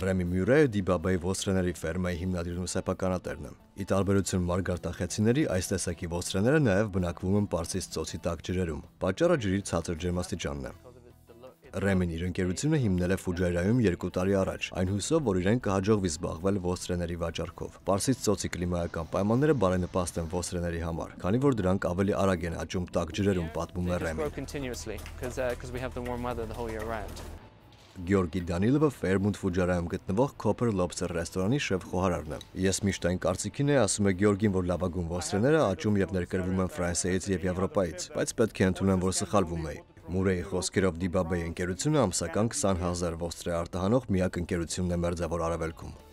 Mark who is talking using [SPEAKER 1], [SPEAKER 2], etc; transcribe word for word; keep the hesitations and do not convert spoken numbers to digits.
[SPEAKER 1] Ռեմի Մյուրեյը Դիբաբեի ոստրեների ֆերմայի հիմնադիրն ու սեփականատերն է։ Ի տարբերություն մարգարտախեցիների, այս տեսակի ոստրեները նաև բնակվում են Պարսից ծոցի տաք ջրերում։ Պատճառը ջրի ցածր ջերմաստիճանն է։ Ռեմին իր ընկերությունը հիմնել է Ֆուջայրայում երկու տարի առաջ, այն հույսով, որ իրեն կհաջողվի զբաղվել ոստրեների վաճառքով։ Պարսից ծոցի կլիմայական պայմանները բարենպաստ են ոստրեների համար, քանի որ դրանք ավելի արագ են աճում տաք ջրերում, պատմում է Ռեմին։ Գեորգի Դանիլովը Ֆերմունդ Ֆուջարայում գտնվող Copper Lobster ռեստորանի շեֆ-խոհարարն է։ Ես միշտ այն կարծիքին եմ, ասում է Գեորգին, որ լավագույն ոստրեները աճում եւ ներկրվում են Ֆրանսիայից եւ Եվրոպայից, բայց պետք է ընդունեմ, որ սխալվում էի։ Մուրեյի խոսքերով Դիբաբեի ընկերությունը ամսական քսան հազար ոստրե արտահանող միակ ընկերությունն է Մերձավոր Արևելքում։